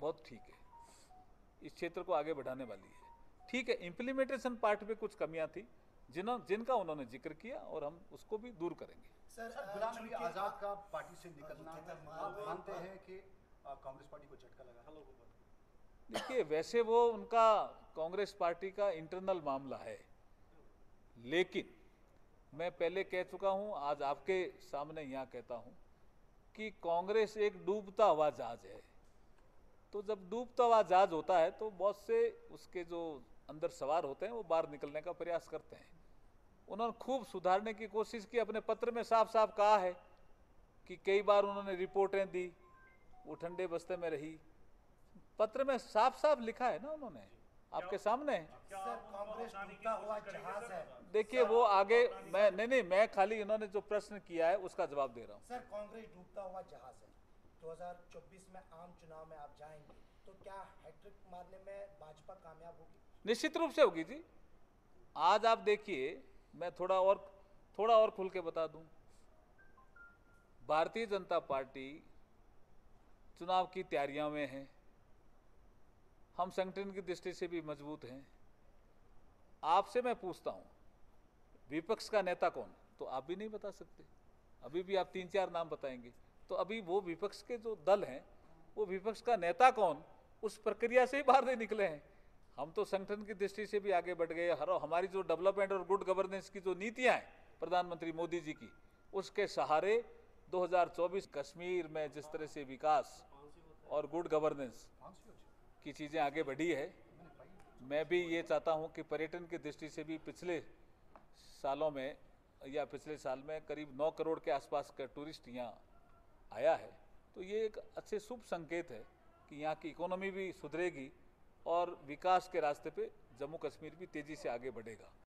बहुत ठीक है, इस क्षेत्र को आगे बढ़ाने वाली है। ठीक है, इम्प्लीमेंटेशन पार्ट पे कुछ कमियां थी जिनका उन्होंने जिक्र किया और हम उसको भी दूर करेंगे। सर गुलाम नबी आजाद का पार्टी से निकलना, आप मानते हैं कि कांग्रेस पार्टी को झटका लगा? देखिए, वैसे वो उनका कांग्रेस पार्टी का इंटरनल मामला है, लेकिन मैं पहले कह चुका हूं, आज आपके सामने यहां कहता हूं कि कांग्रेस एक डूबता हुआ जहाज है। तो जब डूबता हुआ जहाज होता है तो बहुत से उसके जो अंदर सवार होते हैं वो बाहर निकलने का प्रयास करते हैं। उन्होंने खूब सुधारने की कोशिश की, अपने पत्र में साफ साफ कहा है कि कई बार उन्होंने रिपोर्टें दी, वो ठंडे बस्ते में रही। पत्र में साफ साफ लिखा है ना उन्होंने, आपके सामने है। सर कांग्रेस डूबता हुआ जहाज है। देखिए वो आगे, मैं नहीं, मैं खाली इन्होंने जो प्रश्न किया है उसका जवाब दे रहा हूँ। सर कांग्रेस डूबता हुआ जहाज है। 2024 में आम चुनाव में आप जाएंगे तो क्या हैट्रिक मारने में भाजपा कामयाब होगी? निश्चित रूप से होगी जी। आज आप देखिए, मैं थोड़ा और खुल के बता दूं, भारतीय जनता पार्टी चुनाव की तैयारियों में है, हम संगठन की दृष्टि से भी मजबूत हैं। आपसे मैं पूछता हूं, विपक्ष का नेता कौन? तो आप भी नहीं बता सकते। अभी भी आप 3-4 नाम बताएंगे, तो अभी वो विपक्ष के जो दल हैं, वो विपक्ष का नेता कौन, उस प्रक्रिया से ही बाहर नहीं निकले हैं। हम तो संगठन की दृष्टि से भी आगे बढ़ गए। हमारी जो डेवलपमेंट और गुड गवर्नेंस की जो नीतियां हैं प्रधानमंत्री मोदी जी की, उसके सहारे 2024 कश्मीर में जिस तरह से विकास और गुड गवर्नेंस की चीज़ें आगे बढ़ी है, मैं भी ये चाहता हूं कि पर्यटन की दृष्टि से भी पिछले सालों में या पिछले साल में करीब 9 करोड़ के आसपास का टूरिस्ट यहाँ आया है। तो ये एक अच्छे शुभ संकेत है कि यहाँ की इकोनॉमी भी सुधरेगी और विकास के रास्ते पे जम्मू कश्मीर भी तेज़ी से आगे बढ़ेगा।